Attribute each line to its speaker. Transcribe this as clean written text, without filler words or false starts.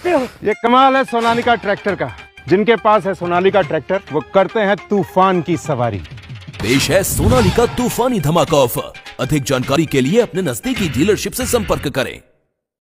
Speaker 1: सकते हो?
Speaker 2: ये कमाल है सोनालिका ट्रैक्टर का। जिनके पास है सोनालिका ट्रैक्टर वो करते हैं तूफान की सवारी।
Speaker 3: पेश है सोनालिका तूफानी धमाका ऑफर। अधिक जानकारी के लिए अपने नजदीकी डीलरशिप से संपर्क करें।